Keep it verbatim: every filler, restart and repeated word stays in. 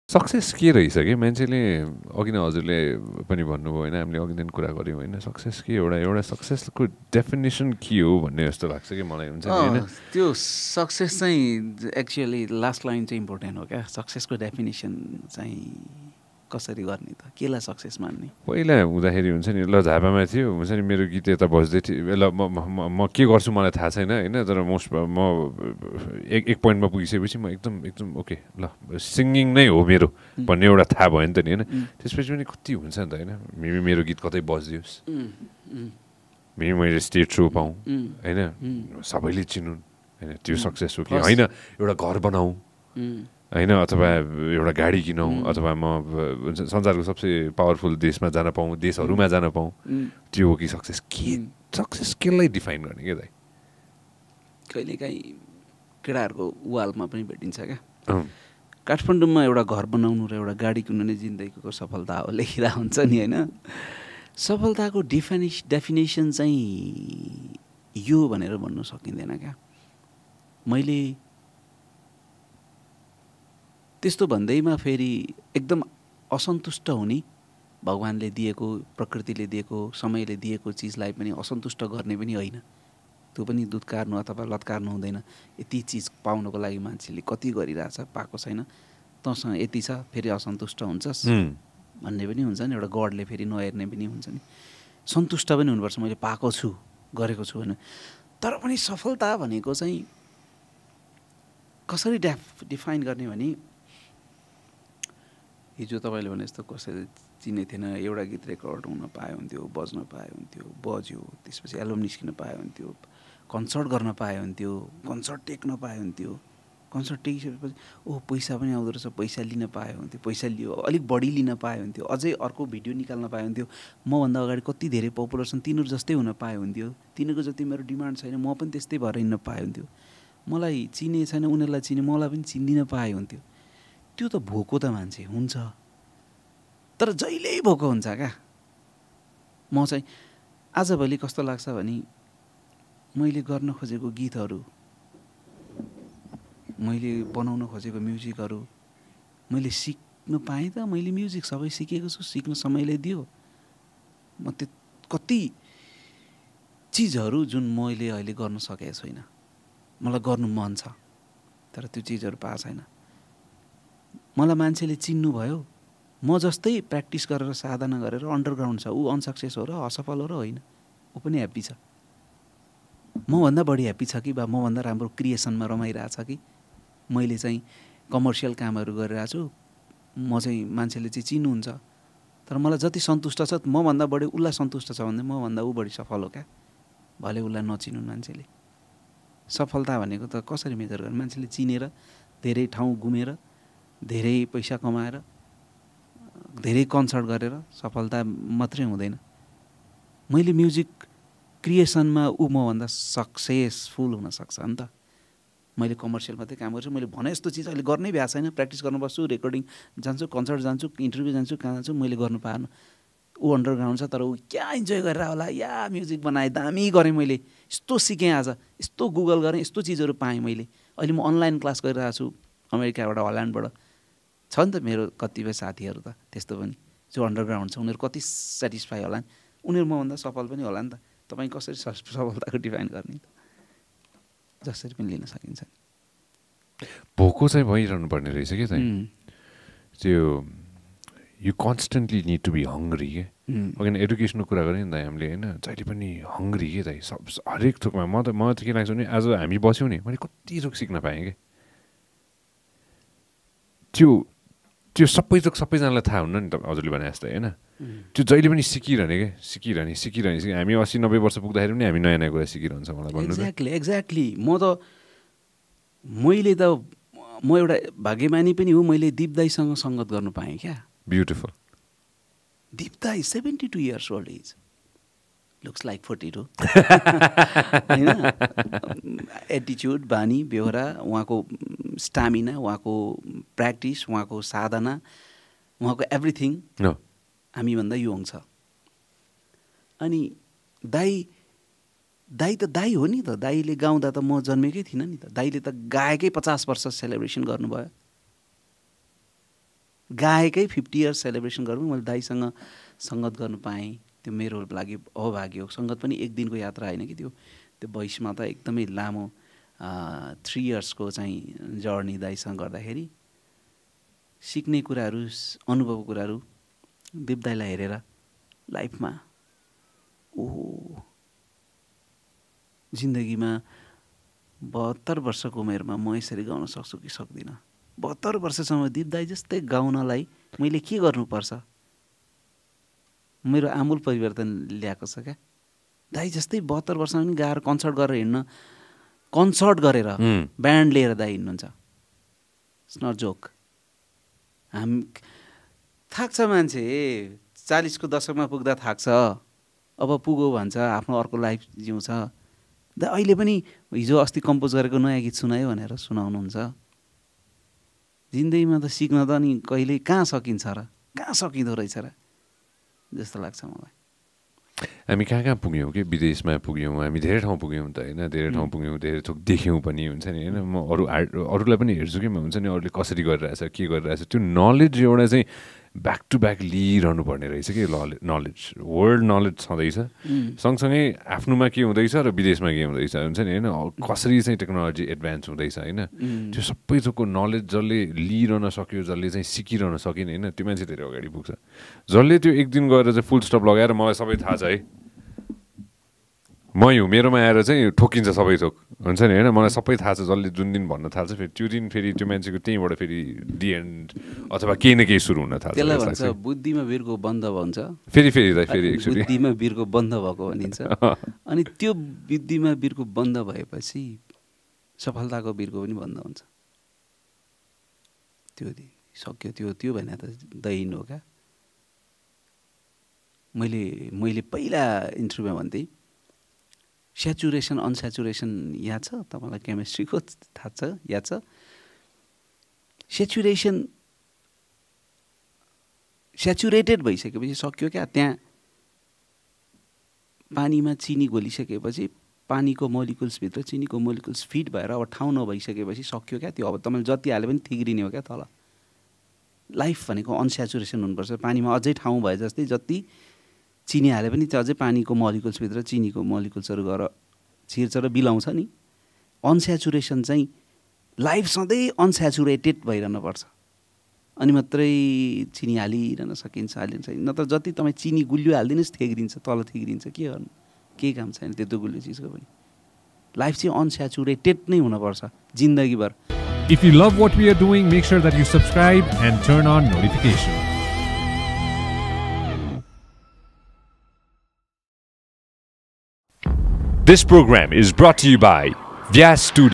Success के रहेछ कि मान्छेले अघि नै हजुरले पनि भन्नुभयो होइन, हामीले अघि दिन कुरा गऱ्यौँ होइन, सक्सेस के एउटा एउटा सक्सेसको डेफिनेसन के हो भन्ने जस्तो लाग्छ कि मलाई हुन्छ नि होइन। त्यो सक्सेस चाहिँ एक्चुअली लास्ट लाइन चाहिँ इम्पोर्टेन्ट हो क्या। सक्सेसको डेफिनेसन चाहिँ कसरी गर्ने त, केलाई सक्सेस मान्ने? पहिला हुँदाखेरि हुन्छ नि, ल झापामा थियो हुन्छ नि, मेरो गीत यता बज्दै थियो, ल म म के गर्छु मलाई थाहा छैन होइन, तर मोस्ट म एक एक पोइन्टमा पुगिसकेपछि म एकदम एकदम ओके ल सिङ्गिङ नै हो मेरो भन्ने एउटा थाहा भयो नि त नि होइन। त्यसपछि पनि कति हुन्छ नि त होइन, मेबी मेरो गीत कतै बजिदियोस्, मेबी मैले स्टेज सो पाऊँ होइन, सबैले चिनुन् होइन, त्यो सक्सेस हो कि होइन। एउटा घर बनाऊ होइन, अथवा एउटा गाडी किनौँ, अथवा म संसारको सबसे पावरफुल देशमा जान पाऊँ, देशहरूमा जान पाऊँ, त्यो हो कि सक्सेस? के सक्सेस केलाई डिफाइन गर्ने के दाइ? कहिलेकाहीँ केटाहरूको वालमा पनि भेटिन्छ क्या, काठमाडौँमा एउटा घर बनाउनु र एउटा गाडी किन्नु नै जिन्दगीको सफलता हो लेखिरहेको हुन्छ नि होइन। सफलताको डिफाइनिस डेफिनेसन चाहिँ यो भनेर भन्नु सकिँदैन क्या। मैले त्यस्तो भन्दैमा फेरि एकदम असन्तुष्ट हुने, भगवान्ले दिएको, प्रकृतिले दिएको, समयले दिएको चिजलाई पनि असन्तुष्ट गर्ने पनि होइन। त्यो पनि दुत्कार्नु अथवा लत्कार्नु हुँदैन। यति चिज पाउनको लागि मान्छेले कति गरिरहेछ, पाएको छैन, तँसँग यति छ फेरि असन्तुष्ट हुन्छस् भन्ने पनि हुन्छ नि। एउटा गडले फेरि नहेर्ने पनि हुन्छ नि। सन्तुष्ट पनि हुनुपर्छ, मैले पाएको छु, गरेको छु भने। तर पनि सफलता भनेको चाहिँ कसरी डेफ डिफाइन गर्ने भने, हिजो तपाईँले भने जस्तो कसैले चिने थिएन, एउटा गीत रेकर्ड हुन पाए हुन्थ्यो, बज्न पाए हुन्थ्यो, बज्यो, त्यसपछि एल्बम निस्किन पाए हुन्थ्यो, कन्सर्ट गर्न पाए हुन्थ्यो, कन्सर्ट टेक्न पाए हुन्थ्यो, कन्सर्ट टेकिसकेपछि ओह पैसा पनि आउँदो रहेछ, पैसा लिन पाए हुन्थ्यो, पैसा लियो अलिक बढी लिन पाए हुन्थ्यो, अझै अर्को भिडियो निकाल्न पाए हुन्थ्यो, मभन्दा अगाडि कति धेरै पपुलर छन् तिनीहरू जस्तै हुन पाए हुन्थ्यो, तिनीहरूको जति मेरो डिमान्ड छैन, म पनि त्यस्तै भएर हिँड्न पाए हुन्थ्यो, मलाई चिने छैन उनीहरूलाई चिने, मलाई पनि चिन्दिन पाए हुन्थ्यो। त्यो त भोको त मान्छे हुन्छ, तर जहिल्यै भोको हुन्छ क्या। म चाहिँ आजभोलि कस्तो लाग्छ भने, मैले गर्न खोजेको गीतहरू, मैले बनाउन खोजेको म्युजिकहरू मैले सिक्न पाएँ त। मैले म्युजिक सबै सिकेको छु, सिक्न समयले दियो। म त्यो कति चिजहरू जुन मैले अहिले गर्न सकेको छैन, मलाई गर्नु मन छ, तर त्यो चिजहरू पाएको छैन। मलाई मान्छेले चिन्नु भयो, म जस्तै प्र्याक्टिस गरेर साधना गरेर अन्डरग्राउन्ड छ, ऊ अनसक्सेस हो र असफल हो र होइन, ऊ पनि ह्याप्पी छ, मभन्दा बढी ह्याप्पी छ कि, बा मभन्दा राम्रो क्रिएसनमा रमाइरहेछ कि, मैले चाहिँ कमर्सियल कामहरू गरिरहेको छु, म चाहिँ मान्छेले चाहिँ चिन्नुहुन्छ। तर मलाई जति सन्तुष्ट छ, मभन्दा बढी उसलाई सन्तुष्ट छ भने मभन्दा ऊ बढी सफल हो क्या, भले उसलाई नचिनुन् मान्छेले। सफलता भनेको त कसरी मेजर गर्ने? मान्छेले चिनेर, धेरै ठाउँ घुमेर, धेरै पैसा कमाएर, धेरै कन्सर्ट गरेर सफलता मात्रै हुँदैन। मैले म्युजिक क्रिएसनमा ऊ मभन्दा सक्सेसफुल हुन सक्छ नि त। मैले कमर्सियल मात्रै काम गर्छु, मैले भने जस्तो चिज अहिले गर्नै भ्याएको छैन, प्र्याक्टिस गर्न बस्छु, रेकर्डिङ जान्छु, कन्सर्ट जान्छु, इन्टरभ्यू जान्छु, कहाँ जान्छु, मैले गर्नु पाएन। ऊ अन्डरग्राउन्ड छ, तर ऊ क्या इन्जोय गरेर होला, या म्युजिक बनाएँ, दामी गरेँ, मैले यस्तो सिकेँ, आज यस्तो गुगल गरेँ, यस्तो चिजहरू पाएँ मैले। अहिले म अनलाइन क्लास गरिरहेको छु अमेरिकाबाट, हल्यान्डबाट। छ नि त मेरो कतिपय साथीहरू त त्यस्तो पनि, जो अन्डरग्राउन्ड छ, उनीहरू कति सेटिस्फाई होला नि, उनीहरू मभन्दा सफल पनि होला नि त। तपाईँ कसरी सफलताको डिफाइन गर्ने त? जसरी पनि लिन सकिन्छ। भोको चाहिँ भइरहनु पर्ने रहेछ कि चाहिँ त्यो, you constantly need to be hungry के। अघि एडुकेसनको कुरा गऱ्यो नि त हामीले होइन, जहिले पनि हङ्ग्री के दाइ, सब हरेक थोकमा। म त मलाई त के लाग्छ भने, आज हामी बस्यौँ नि, मैले कति थोक सिक्न पाएँ कि। त्यो त्यो सबै थोक सबैजनालाई थाहा हुन्न नि त, हजुरले भने जस्तै होइन। त्यो जहिले पनि सिकिरहने क्या, सिकिरहने सिकिरहने सिक हामी अस्सी नब्बे वर्ष पुग्दाखेरि पनि हामी नयाँ नयाँ कुरा सिकिरहन्छ मलाई भन्नु। एक्ज्याक्टली एक्ज्याक्टली म त मैले त म एउटा भाग्यमानी पनि हो, मैले दिप दाईसँग सङ्गत गर्नु पाएँ क्या। ब्युटिफुल। दिप दाई seventy two years old age, looks like forty two होइन। एटिच्युड, बानी बेहोरा, उहाँको स्टामिना, उहाँको प्र्याक्टिस, उहाँको साधना, उहाँको एभ्रिथिङ हामीभन्दा यङ छ। अनि दाई दाई त दाई हो नि त, दाईले गाउँदा त म जन्मेकै थिइनँ नि त। दाईले त गाएकै पचास वर्ष सेलिब्रेसन गर्नुभयो। गाएकै फिफ्टी इयर्स सेलिब्रेसन गरौँ मैले दाइसँग सङ्गत गर्नु पाएँ त्यो मेरो लागि अभाग्य हो सङ्गत पनि एक दिनको यात्रा होइन कि त्यो त्यो भोइसमा त एकदमै लामो थ्री इयर्सको चाहिँ जर्नी दाइसँग गर्दाखेरि सिक्ने कुराहरू अनुभवको कुराहरू दिप दाइलाई हेरेर लाइफमा ओहो जिन्दगीमा बहत्तर वर्षको उमेरमा म यसरी गाउन सक्छु कि सक्दिनँ बहत्तर वर्षसम्म दिप दाइ जस्तै गाउनलाई मैले के गर्नुपर्छ मेरो आमूल परिवर्तन ल्याएको छ क्या दाइ जस्तै बहत्तर वर्षमा पनि गाएर कन्सर्ट गरेर हिँड्न कन्सर्ट गरेर ब्यान्ड लिएर दाइ हिँड्नुहुन्छ इट्स नट जोक हाम थाक्छ मान्छे चालिसको दशकमा पुग्दा थाक्छ अब पुगो भन्छ आफ्नो अर्को लाइफ जिउँछ दा अहिले पनि हिजो अस्ति कम्पोज गरेको नयाँ गीत सुनायो भनेर सुनाउनुहुन्छ जिन्दगीमा त सिक्न त नि कहिले कहाँ सकिन्छ र कहाँ सकिँदो रहेछ र जस्तो लाग्छ मलाई हामी कहाँ कहाँ पुग्यौँ कि विदेशमा पुग्यौँ हामी धेरै ठाउँ पुग्यौँ त होइन धेरै ठाउँ पुग्यौँ धेरै थोक देख्यौँ पनि हुन्छ नि होइन म अरू आर्ट अरूलाई पनि हेर्छु कि म हुन्छ नि अरूले कसरी गरिरहेछ के गरिरहेछ त्यो नलेज एउटा चाहिँ ब्याक टु ब्याक लिइरहनु पर्ने रहेछ कि नलेज वर्ल्ड नलेज छँदैछ सँगसँगै आफ्नोमा के हुँदैछ र विदेशमा के हुँदैछ हुन्छ नि होइन कसरी चाहिँ टेक्नोलोजी एडभान्स हुँदैछ होइन त्यो सबै थोकको नलेज जसले लिइरहन सक्यो जसले चाहिँ सिकिरहन सकिने होइन त्यो मान्छे धेरै अगाडि पुग्छ जसले त्यो एक दिन गएर चाहिँ फुल स्टप लगाएर मलाई सबै थाहा छ है म हिउँ मेरोमा आएर चाहिँ ठोकिन्छ सबै थोक हुन्छ नि होइन मलाई सबै थाहा छ जसले जुन दिन भन्न थाल्छ फेरि त्यो दिन फेरि त्यो मान्छेको त्यहीँबाट फेरि दि एन्ड अथवा केही न केही सुरु हुन थाल्छ त्यसलाई भन्छ बुद्धिमा वीरको बन्ध भन्छ फेरि फेरि फेरि एक्चुअली बुद्धिमा वीरको बन्ध भएको भनिन्छ अनि त्यो बुद्धिमा वीरको बन्ध भएपछि सफलताको वीरको पनि बन्ध हुन्छ त्यो सक्यो त्यो त्यो भने त दैन हो क्या मैले मैले पहिला इन्टरभ्यूमा भन्थेँ स्याचुरेसन अनस्याचुरेसन याद छ तपाईँलाई केमिस्ट्रीको थाहा छ याद छ स्याचुरेसन स्याचुरेटेड भइसकेपछि सक्यो क्या त्यहाँ पानीमा चिनी घोलिसकेपछि पानीको मोलिकुल्सभित्र चिनीको मोलिकुल्स फिट भएर अब ठाउँ नभइसकेपछि सक्यो क्या त्यो अब तपाईँले जति हाले पनि थिग्रिने हो क्या तल लाइफ भनेको अनस्याचुरेसन हुनुपर्छ पानीमा अझै ठाउँ भए जस्तै जति चिनी हाले पनि त्यो अझै पानीको मोलिकुल्सभित्र चिनीको मोलिकुल्सहरू गएर छिर्छ र बिलाउँछ नि अनस्याचुरेसन चाहिँ लाइफ सधैँ अनस्याचुरेटेड भइरहनुपर्छ अनि मात्रै चिनी हालिरहन सकिन्छ हालिरहन सकिन्छ नत्र जति तपाईँ चिनी गुलियो हालिदिनुहोस् थिग्रिन्छ तल थिग्रिन्छ के गर्नु केही काम छैन त्यस्तो गुलियो चिजको पनि लाइफ चाहिँ अनस्याचुरेटेड नै हुनुपर्छ जिन्दगीभर If you love what we are doing, make sure that you subscribe and turn on notifications. This program is brought to you by Vyas Studio.